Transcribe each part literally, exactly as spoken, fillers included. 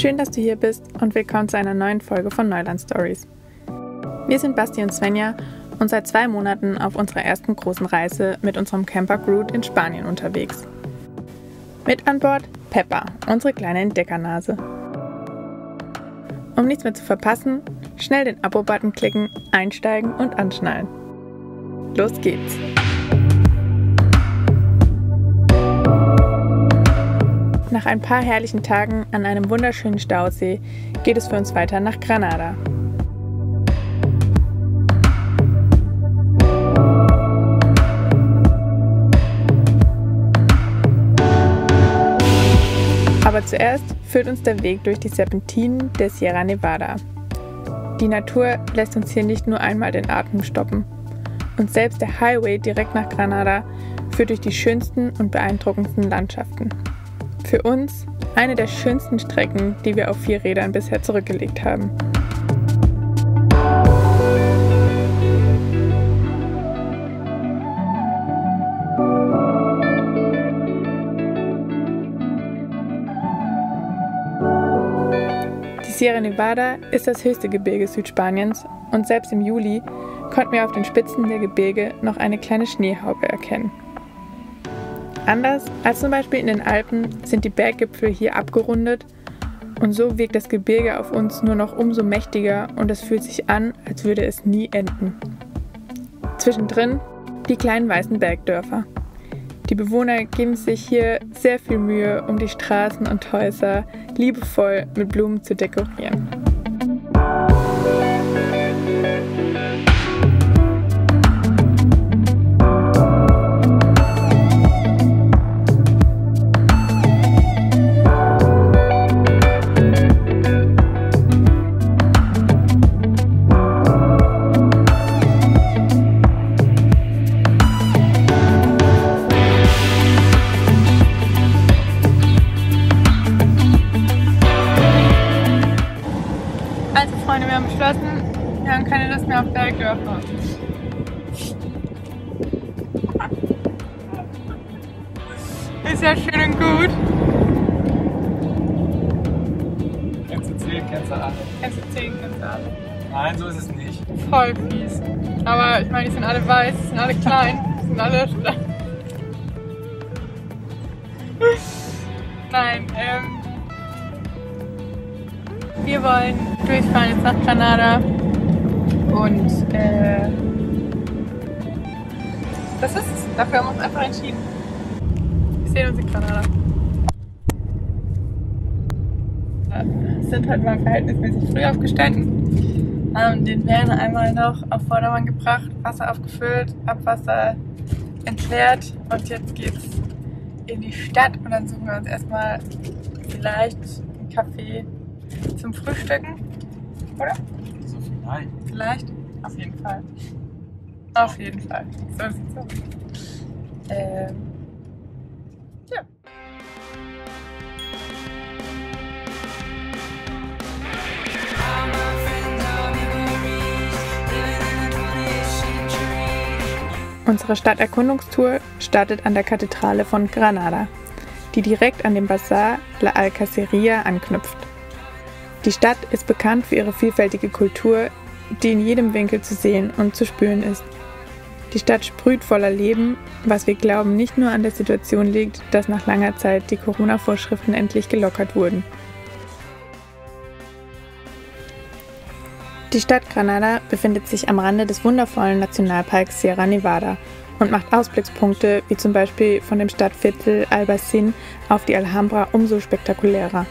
Schön, dass du hier bist und willkommen zu einer neuen Folge von Neuland Stories. Wir sind Basti und Svenja und seit zwei Monaten auf unserer ersten großen Reise mit unserem Camper Groot in Spanien unterwegs. Mit an Bord Peppa, unsere kleine Entdeckernase. Um nichts mehr zu verpassen, schnell den Abo-Button klicken, einsteigen und anschnallen. Los geht's! Nach ein paar herrlichen Tagen an einem wunderschönen Stausee geht es für uns weiter nach Granada. Aber zuerst führt uns der Weg durch die Serpentinen der Sierra Nevada. Die Natur lässt uns hier nicht nur einmal den Atem stoppen. Und selbst der Highway direkt nach Granada führt durch die schönsten und beeindruckendsten Landschaften. Für uns eine der schönsten Strecken, die wir auf vier Rädern bisher zurückgelegt haben. Die Sierra Nevada ist das höchste Gebirge Südspaniens und selbst im Juli konnten wir auf den Spitzen der Gebirge noch eine kleine Schneehaube erkennen. Anders als zum Beispiel in den Alpen sind die Berggipfel hier abgerundet und so wirkt das Gebirge auf uns nur noch umso mächtiger und es fühlt sich an, als würde es nie enden. Zwischendrin die kleinen weißen Bergdörfer. Die Bewohner geben sich hier sehr viel Mühe, um die Straßen und Häuser liebevoll mit Blumen zu dekorieren. Also Freunde, wir haben beschlossen, wir haben keine Lust mehr auf Bergdörfer. Ist ja schön und gut. Kennst du zehn, kennst du alle. Kennst du zehn, kennst du alle. Nein, so ist es nicht. Voll fies. Aber ich meine, die sind alle weiß, die sind alle klein, die sind alle... Nein, ähm... wir wollen durchfahren jetzt nach Granada und äh, das ist es. Dafür haben wir uns einfach entschieden. Wir sehen uns in Granada. Wir sind heute mal verhältnismäßig früh aufgestanden, haben den Van einmal noch auf Vordermann gebracht, Wasser aufgefüllt, Abwasser entleert und jetzt geht's in die Stadt und dann suchen wir uns erstmal vielleicht einen Café zum Frühstücken, oder? So vielleicht. Vielleicht? Auf jeden Fall. Auf jeden Fall. So sieht's aus. Ähm, ja. Unsere Stadterkundungstour startet an der Kathedrale von Granada, die direkt an dem Bazar La Alcacería anknüpft. Die Stadt ist bekannt für ihre vielfältige Kultur, die in jedem Winkel zu sehen und zu spüren ist. Die Stadt sprüht voller Leben, was wir glauben nicht nur an der Situation liegt, dass nach langer Zeit die Corona-Vorschriften endlich gelockert wurden. Die Stadt Granada befindet sich am Rande des wundervollen Nationalparks Sierra Nevada und macht Ausblickspunkte wie zum Beispiel von dem Stadtviertel Albayzín auf die Alhambra umso spektakulärer.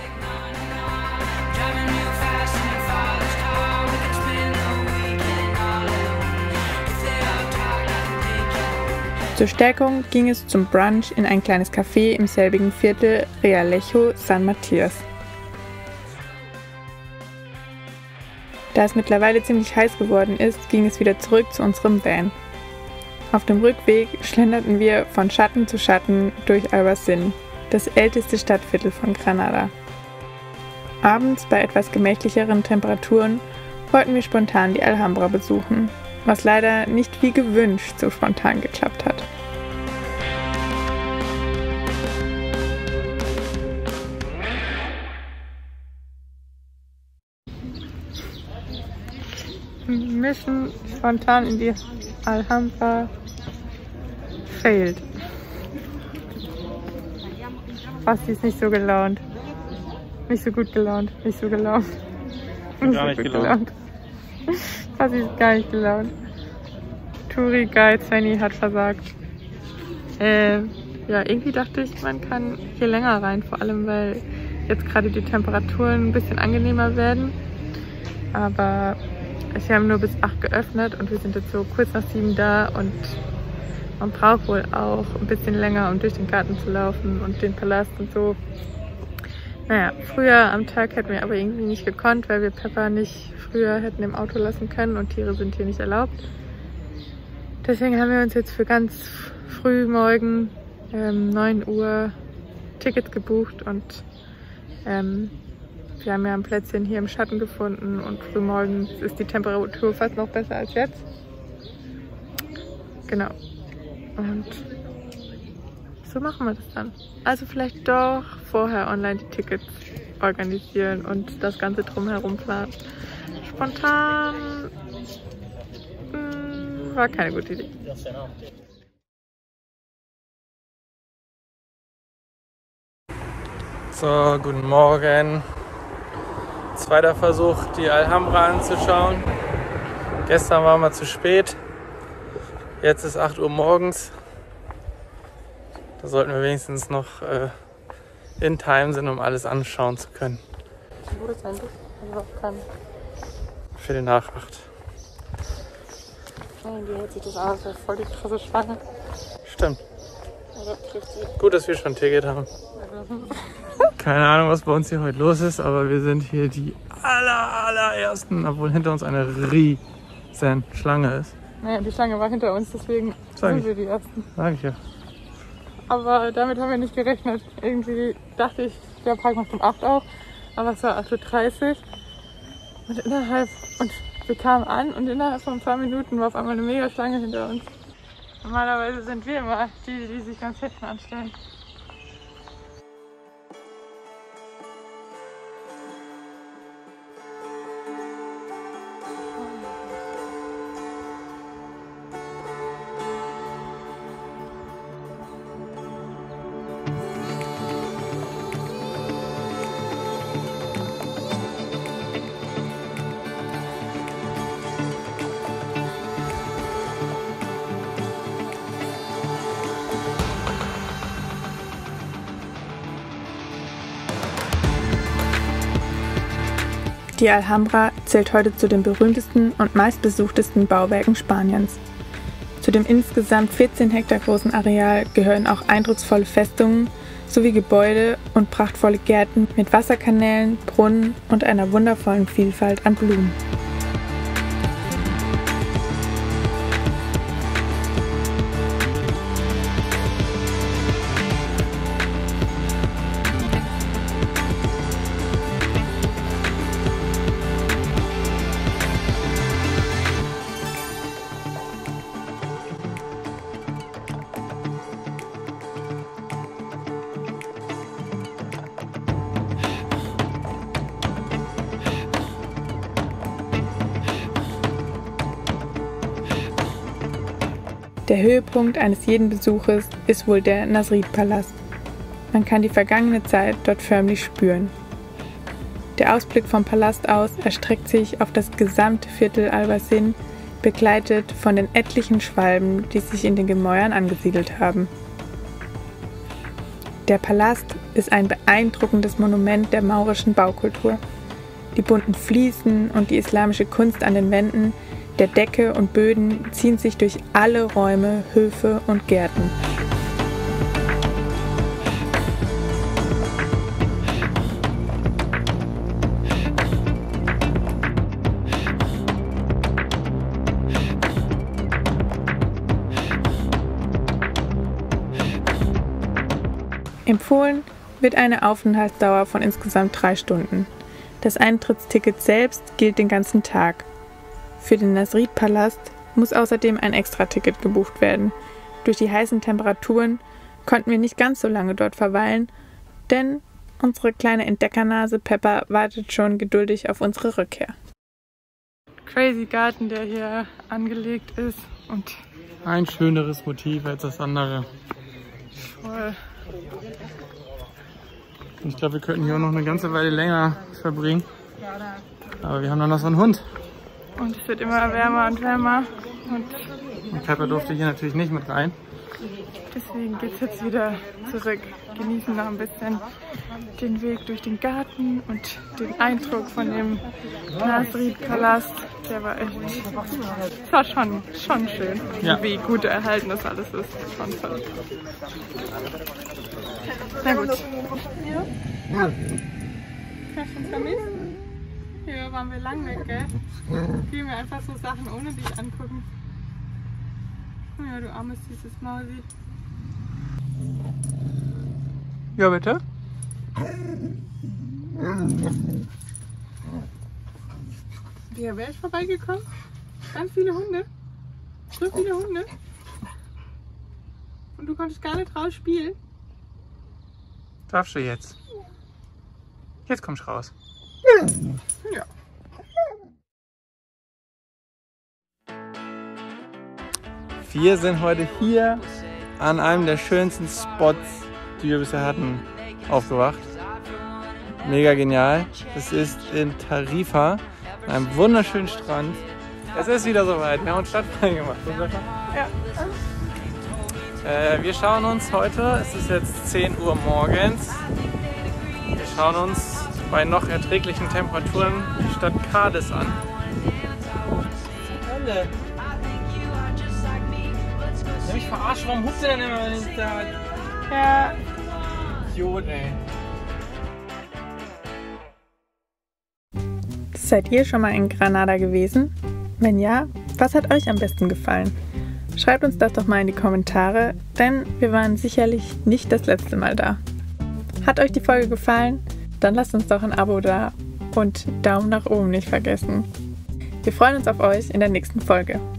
Zur Stärkung ging es zum Brunch in ein kleines Café im selbigen Viertel Realejo San Matías. Da es mittlerweile ziemlich heiß geworden ist, ging es wieder zurück zu unserem Van. Auf dem Rückweg schlenderten wir von Schatten zu Schatten durch Albayzín, das älteste Stadtviertel von Granada. Abends bei etwas gemächlicheren Temperaturen wollten wir spontan die Alhambra besuchen, was leider nicht wie gewünscht so spontan geklappt hat. Mission spontan in die Alhambra failed. Basti ist nicht so gelaunt. Nicht so gut gelaunt. Nicht so gelaunt. Nicht gar so nicht gelaunt. gelaunt. Basti ist gar nicht gelaunt. Touri Guide Svenny hat versagt. Äh, ja, irgendwie dachte ich, man kann hier länger rein. Vor allem, weil jetzt gerade die Temperaturen ein bisschen angenehmer werden. Aber wir haben nur bis acht geöffnet und wir sind jetzt so kurz nach sieben da und man braucht wohl auch ein bisschen länger, um durch den Garten zu laufen und den Palast und so. Naja, früher am Tag hätten wir aber irgendwie nicht gekonnt, weil wir Pepper nicht früher hätten im Auto lassen können und Tiere sind hier nicht erlaubt. Deswegen haben wir uns jetzt für ganz früh morgen ähm, neun Uhr Tickets gebucht und ähm, wir haben ja ein Plätzchen hier im Schatten gefunden und frühmorgens ist die Temperatur fast noch besser als jetzt. Genau. Und so machen wir das dann. Also vielleicht doch vorher online die Tickets organisieren und das Ganze drumherum planen. Spontan mh, war keine gute Idee. So, guten Morgen. Zweiter Versuch, die Alhambra anzuschauen. Gestern waren wir zu spät. Jetzt ist acht Uhr morgens. Da sollten wir wenigstens noch äh, in Time sind, um alles anschauen zu können. Wo ist eigentlich? Also kann. Viertel nach acht. Nein, die hält sich das aus, das ist voll die krasse Schlange. Stimmt. Oder trifft sie? Gut, dass wir schon ein Ticket haben. Keine Ahnung, was bei uns hier heute los ist, aber wir sind hier die aller, allerersten, obwohl hinter uns eine riesen Schlange ist. Naja, die Schlange war hinter uns, deswegen Sag sind ich. wir die Ersten. Sag ich ja. Aber damit haben wir nicht gerechnet. Irgendwie dachte ich, der Park macht um acht auf, aber es war acht Uhr dreißig. Und innerhalb, und wir kamen an und innerhalb von ein paar Minuten war auf einmal eine mega Schlange hinter uns. Normalerweise sind wir immer die, die sich ganz hinten anstellen. Die Alhambra zählt heute zu den berühmtesten und meistbesuchtesten Bauwerken Spaniens. Zu dem insgesamt vierzehn Hektar großen Areal gehören auch eindrucksvolle Festungen sowie Gebäude und prachtvolle Gärten mit Wasserkanälen, Brunnen und einer wundervollen Vielfalt an Blumen. Der Höhepunkt eines jeden Besuches ist wohl der Nasrid-Palast. Man kann die vergangene Zeit dort förmlich spüren. Der Ausblick vom Palast aus erstreckt sich auf das gesamte Viertel Albayzín, begleitet von den etlichen Schwalben, die sich in den Gemäuern angesiedelt haben. Der Palast ist ein beeindruckendes Monument der maurischen Baukultur. Die bunten Fliesen und die islamische Kunst an den Wänden, der Decke und Böden ziehen sich durch alle Räume, Höfe und Gärten. Empfohlen wird eine Aufenthaltsdauer von insgesamt drei Stunden. Das Eintrittsticket selbst gilt den ganzen Tag. Für den Nasrid-Palast muss außerdem ein Extraticket gebucht werden. Durch die heißen Temperaturen konnten wir nicht ganz so lange dort verweilen, denn unsere kleine Entdeckernase Pepper wartet schon geduldig auf unsere Rückkehr. crazy Garten, der hier angelegt ist. Und ein schöneres Motiv als das andere. voll. Ich glaube, wir könnten hier auch noch eine ganze Weile länger verbringen. Aber wir haben dann noch so einen Hund. Und es wird immer wärmer und wärmer. Und, und Pepper durfte hier natürlich nicht mit rein. Deswegen geht es jetzt wieder zurück. Genießen noch ein bisschen den Weg durch den Garten und den Eindruck von dem Nasrid-Palast. Der war echt, das war schon, schon schön, ja. Wie gut erhalten das alles ist. Schon toll. Na gut. Ja? Ja. Hast du uns vermisst? Hier waren wir lang weg, gell? Gehen wir einfach so Sachen ohne dich angucken. Ja, du armes, süßes Mausi. Ja, bitte? Ja, wer ist vorbeigekommen? Ganz viele Hunde. So viele Hunde. Und du konntest gar nicht raus spielen. Darfst du jetzt? Jetzt kommst du raus. Ja. Wir sind heute hier an einem der schönsten Spots, die wir bisher hatten, aufgewacht. Mega genial. Es ist in Tarifa, an einem wunderschönen Strand. Es ist wieder soweit. Wir haben uns Stadtplan gemacht. Ja. Äh, wir schauen uns heute, es ist jetzt zehn Uhr morgens, wir schauen uns bei noch erträglichen Temperaturen die Stadt Cádiz an. Alle. Ich hab mich verarscht, warum hupt ihr denn immer, wenn ich da... Ja. Idiot, ey. Seid ihr schon mal in Granada gewesen? Wenn ja, was hat euch am besten gefallen? Schreibt uns das doch mal in die Kommentare, denn wir waren sicherlich nicht das letzte Mal da. Hat euch die Folge gefallen? Dann lasst uns doch ein Abo da und Daumen nach oben nicht vergessen. Wir freuen uns auf euch in der nächsten Folge.